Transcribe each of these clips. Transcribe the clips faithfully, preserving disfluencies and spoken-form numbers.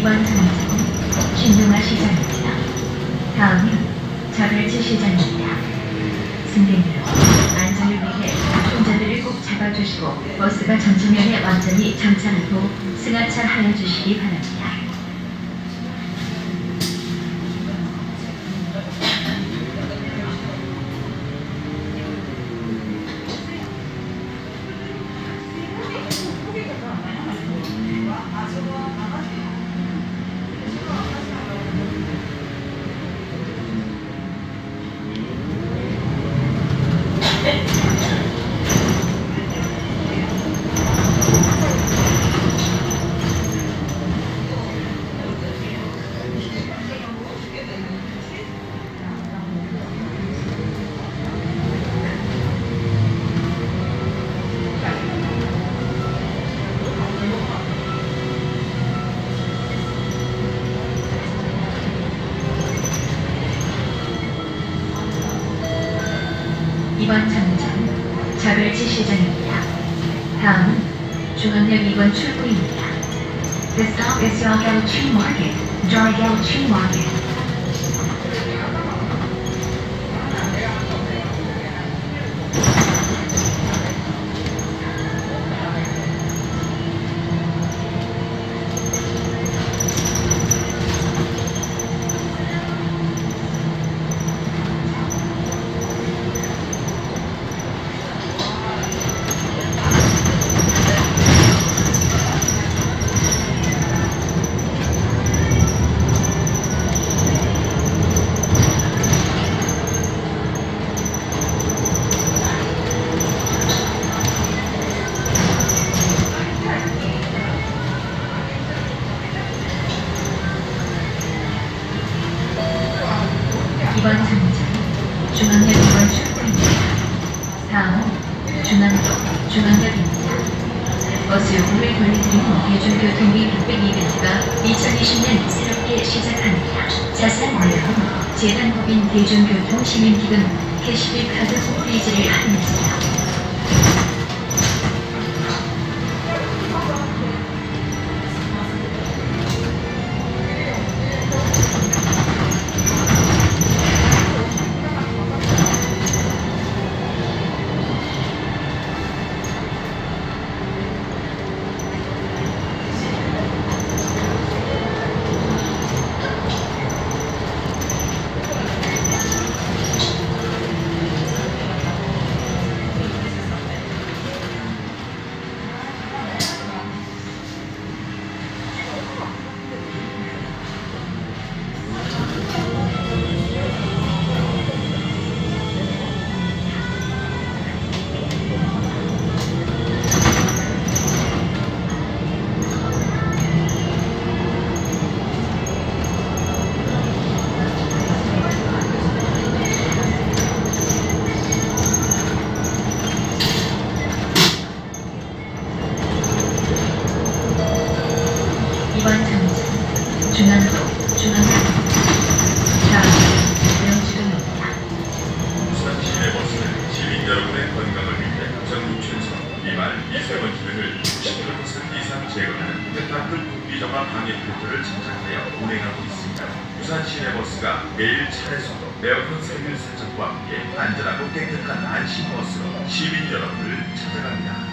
이번 정류장은 신중화 시장입니다. 다음은 자벨치 시장입니다. 승객 여러분, 안전을 위해 운전대를 꼭 잡아주시고 버스가 전차면에 완전히 정차한 후 승하차하여 주시기 바랍니다. 이번 정류장은 자벨치 시장입니다. 다음은 중앙역 이 번 출구입니다. The stop is Yagaluchi Market, Yagaluchi Market. 이번 정류장은 중앙역 이 번 출구입니다. 다음은 중앙역, 중앙역입니다. 버스 요금을 돌려드린 후 대중교통비 빅백 이벤트가 이천이십 년 새롭게 시작합니다. 자세한 내용은 재단법인 대중교통 시민기금 캐시백 카드 홈페이지를 확인하세요. 이번 정류장은 중앙역, 중앙역입니다. 다음은 명지동입니다. 부산 시내버스는 시민 여러분의 건강을 위해 전국춘선, 비말, 미세먼지 등을 구십 퍼센트 이상 제거하는 페타클 비정화 방해 필터를 장착하여 운행하고 있습니다. 부산 시내버스가 매일 차례소도 에어컨 세균 세척과 함께 안전하고 깨끗한 안심버스로 시민 여러분을 찾아갑니다.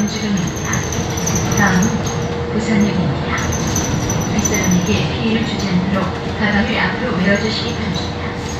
중입니다. 다음은 부산역입니다. 윗사람에게 피해를 주지 않도록 가방을 앞으로 메어주시기 바랍니다.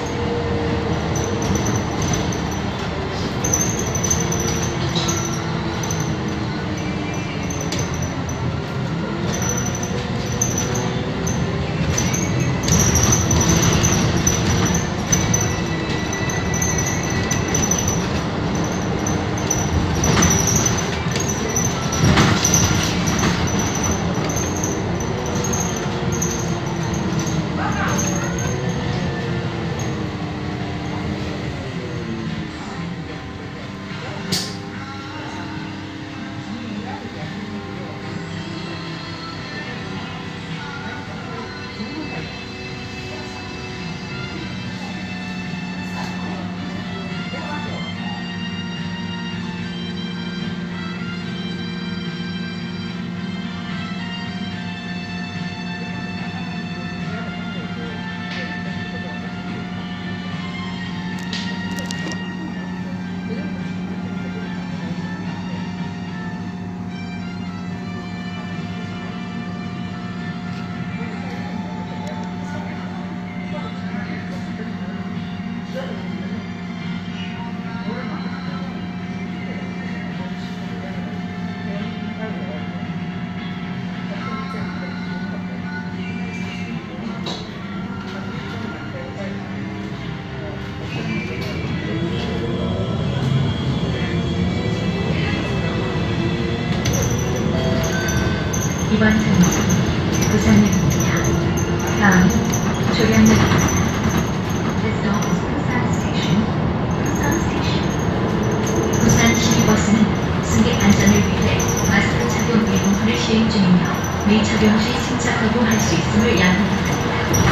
이번 정류장은 부산역입니다. 다음은 조량역입니다. This stop is Busan Station. 부산 Station. 부산 시외버스는 승객 안전을 위해 마스크 착용 예고를 시행 중이며 미착용 시 침착하고 할 수 있음을 양해합니다.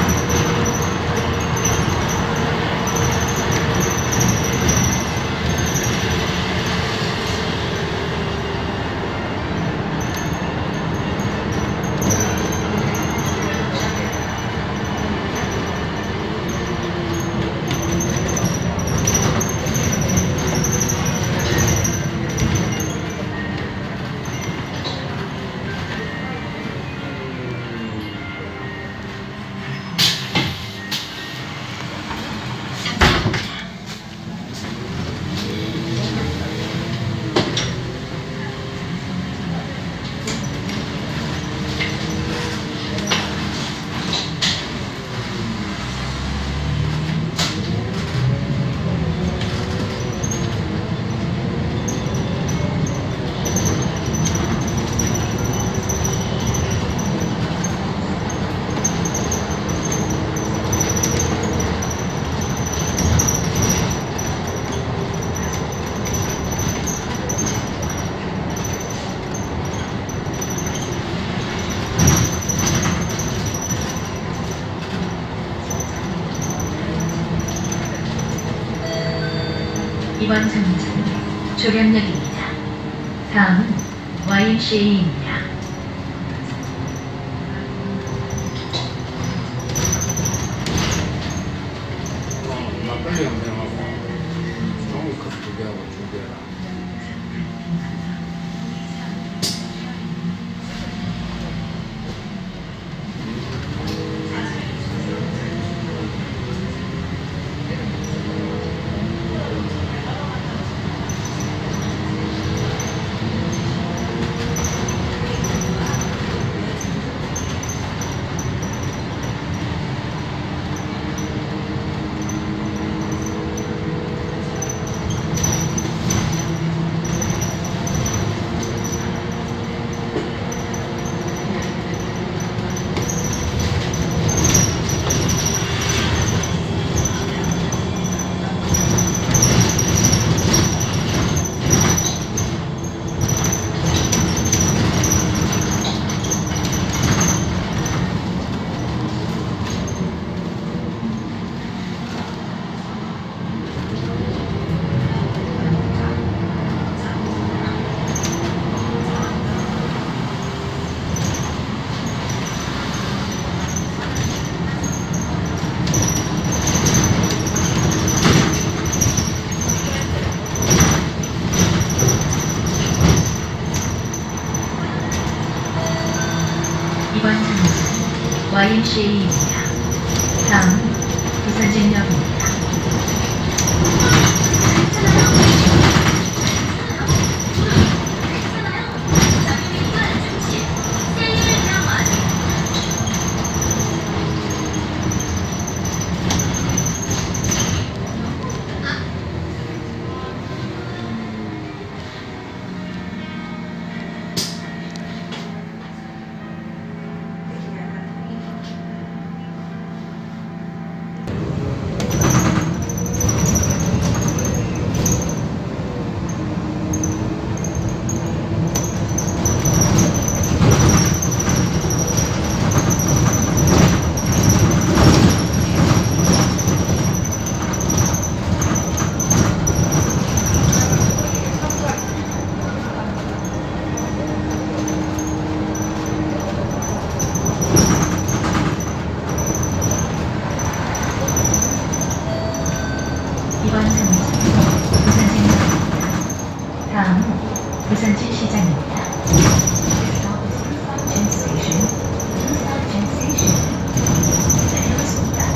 이번 정류장은 조량역입니다. 다음은 와이엠씨에이입니다. 막걸리 한 병하고 종이컵 두 개하고 두 개라. 와이엠씨에이입니다. 다음 부산진역입니다. 이번 정류장 부산진역입니다. 다음 부산진 시장입니다. This stop is Busan Station. Busan Station. 내려왔습니다.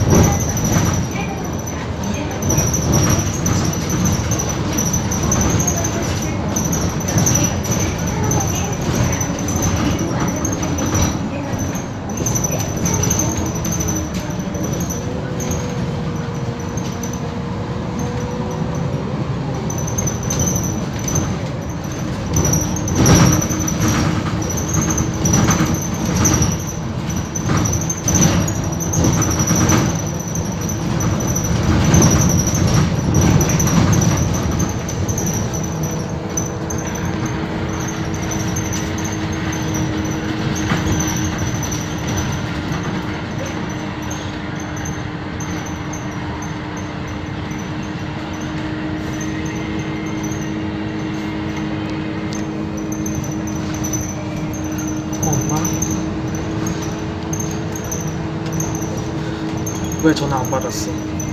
왜 전화 안 받았어?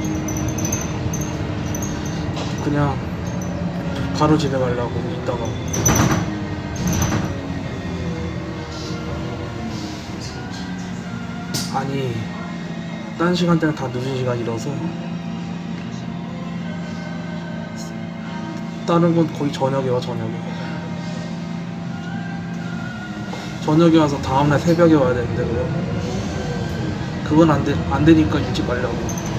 그냥 바로 집에 가려고 이따가. 아니 딴 시간대는 다 늦은 시간이라서 다른 건 거의 저녁에 와. 저녁에 저녁에 와서 다음날 새벽에 와야 되는데 그럼 그건 안 돼, 안 되니까 일찍 가려고.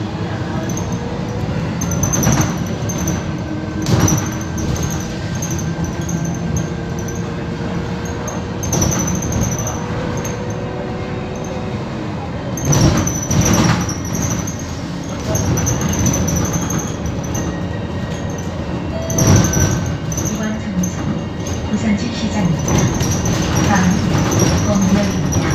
이번 정류장 부산진 시장입니다. 다음 범위역입니다.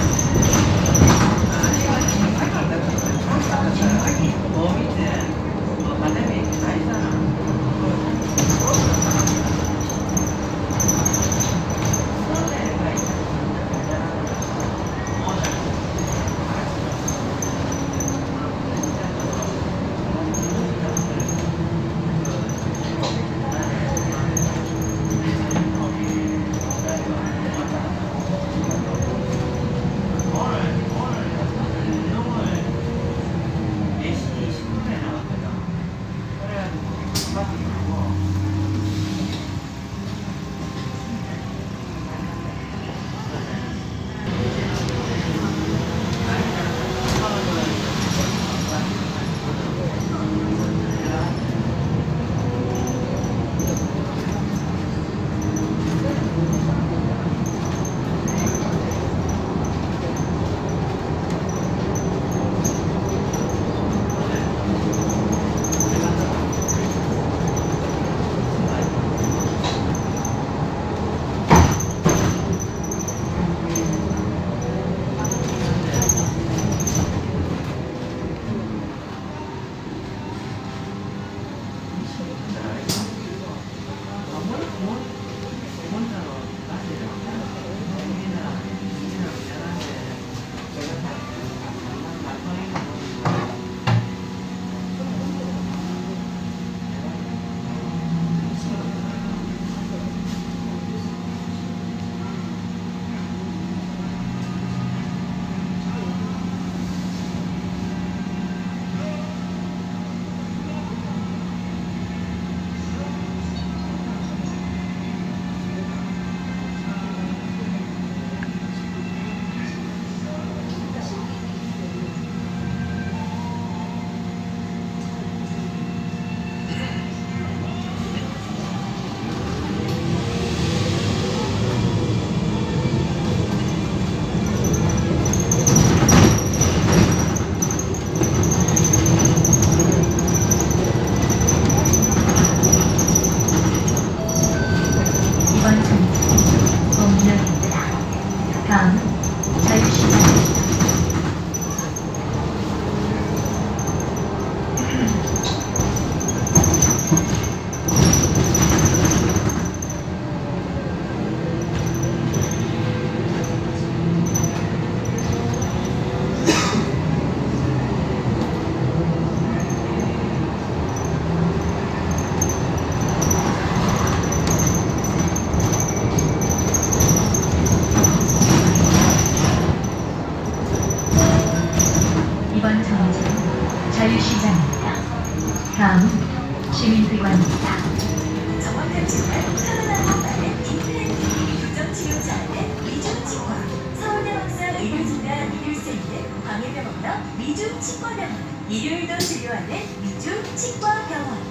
치과병원, 일요일도 진료하는 위주 치과병원.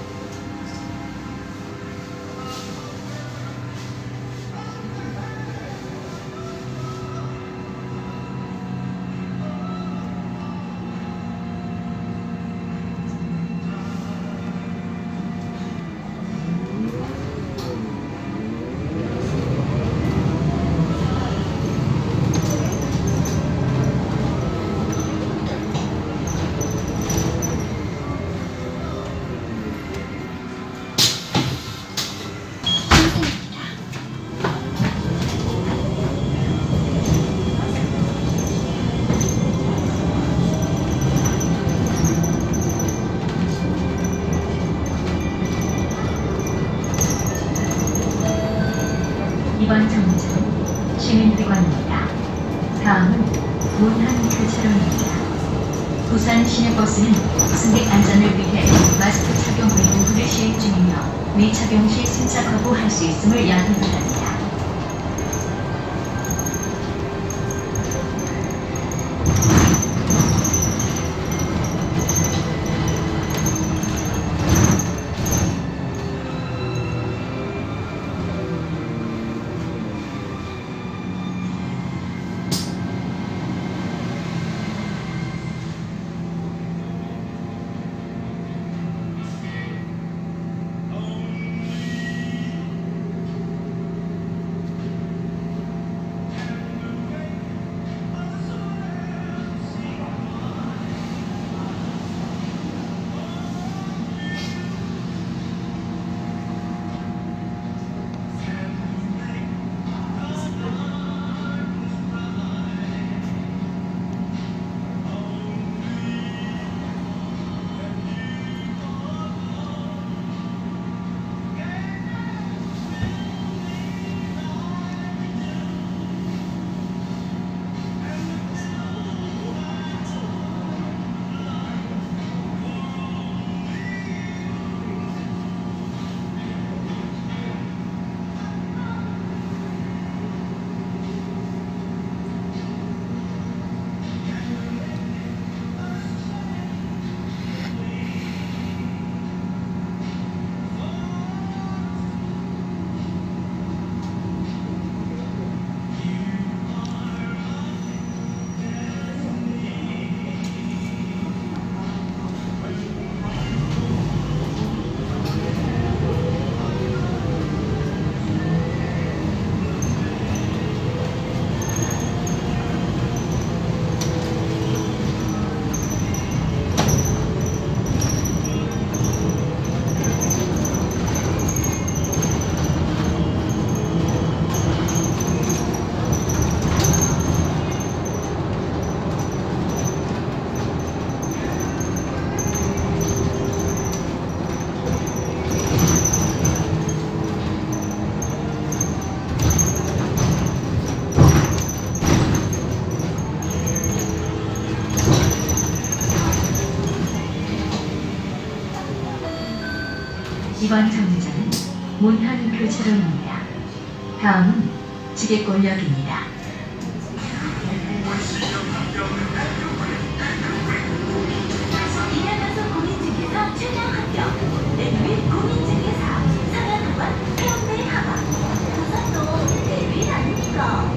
이번 정류장은 시민회관입니다. 다음은 문항교차로입니다. 부산 시내버스는 승객 안전을 위해 마스크 착용 의무를 시행 중이며 미착용 시 승차 거부할 수 있음을 양해 바랍니다. 이번 정류장은 문항교차로입니다. 다음은 지게골역입니다. 일하면서 공인중개사 최장 합격, 내일 공인중개사, 상하관관 해운대 하마, 부산도 내일 아닙니까?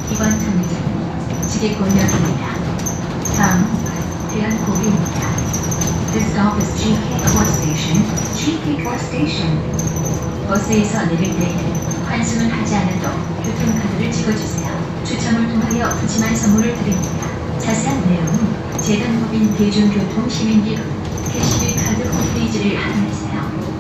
이번 정류장 지계권역입니다. 다음 대한고비입니다. This stop is G K Core Station. G K Core Station. 버스에서 내릴 때에는 환승을 하지 않아도 교통카드를 찍어주세요. 추첨을 통하여 푸짐한 선물을 드립니다. 자세한 내용은 재단법인 대중교통 시민기금 캐시비 카드 홈페이지를 확인하세요.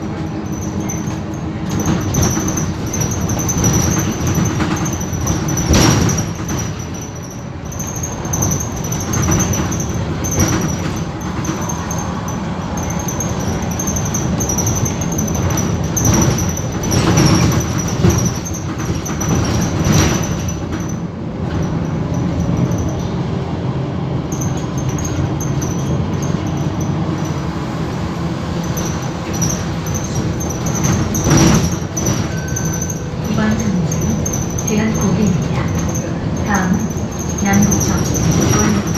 대한고비입니다. 다음은 남부청 이번역입니다.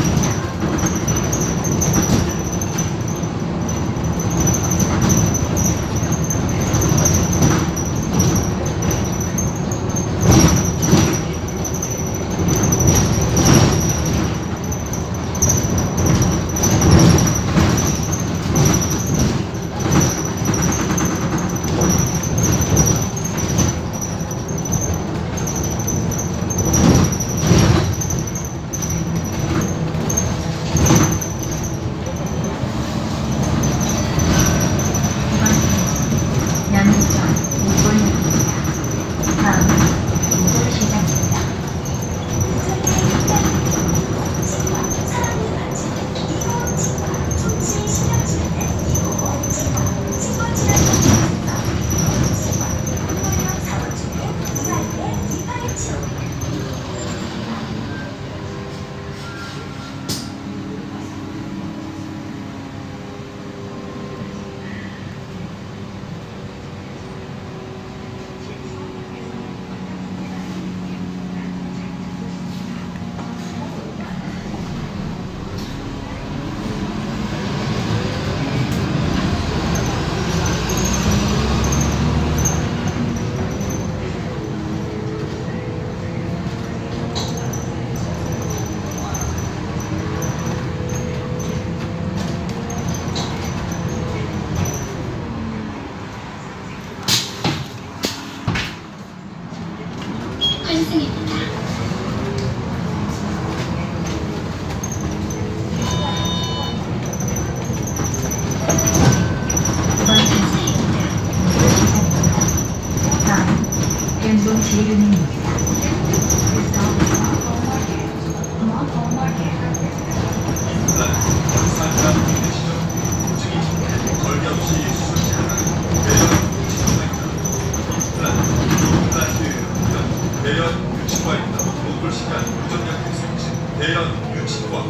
환승입니다. 다음 변동 지혜은행입니다. 대연 유치과입니다. 목골 시간 무전력 행성지 대연 유치과.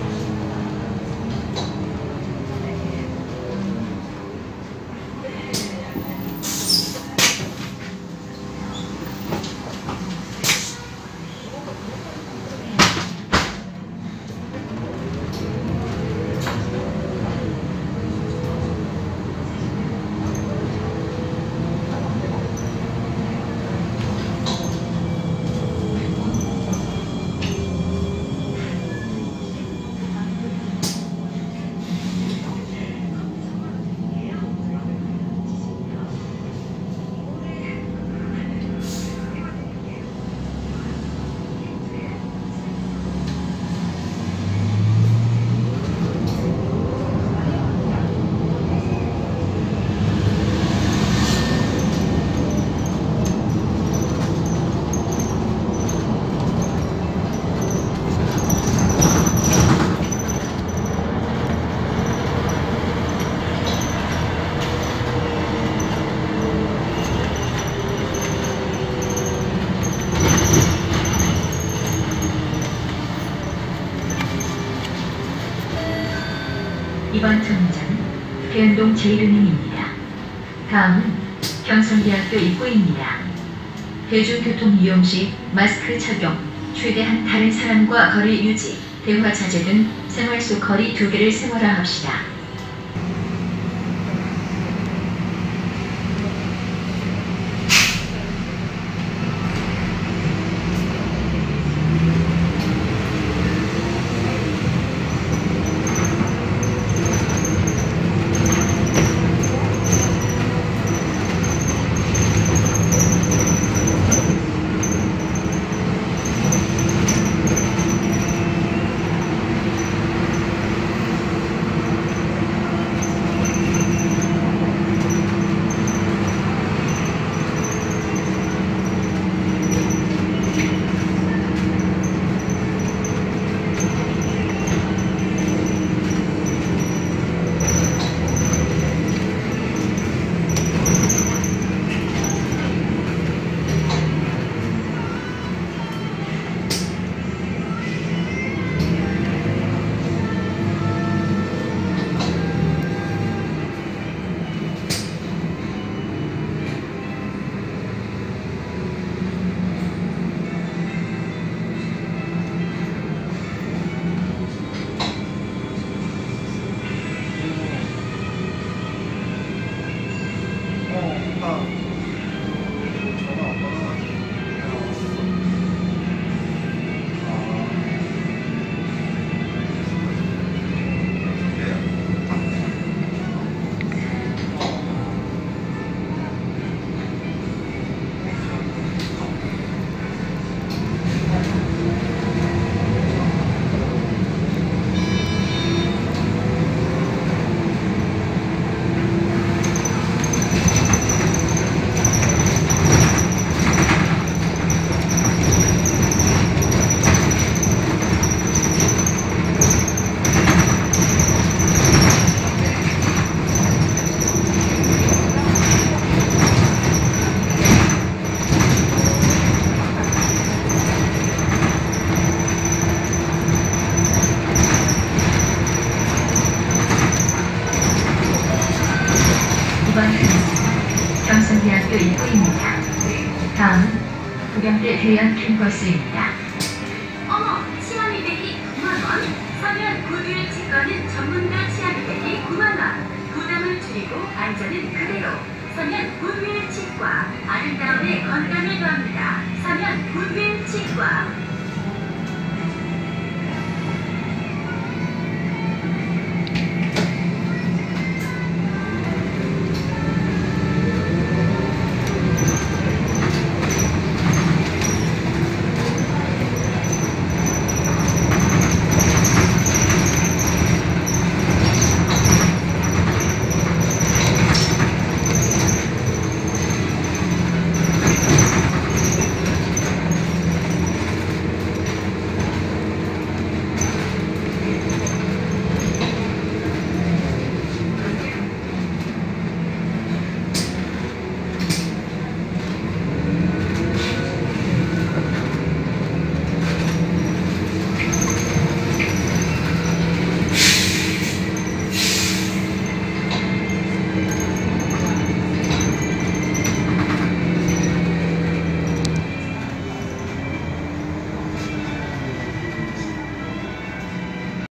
이번 정류장은 대연동 제일은행입니다. 다음은 경성대학교 입구입니다. 대중교통 이용 시 마스크 착용, 최대한 다른 사람과 거리 유지, 대화 자제 등 생활 속 거리 두 개를 생활화합시다. 치아를 위한 캔버스입니다. 어머, 치아 미백이 구만 원? 서면 굿윌 치과는 전문가 치아 미백이 구만 원. 부담을 줄이고 안전은 그대로. 서면 굿윌 치과. 아름다움에 건강을 더합니다. 서면 굿윌 치과.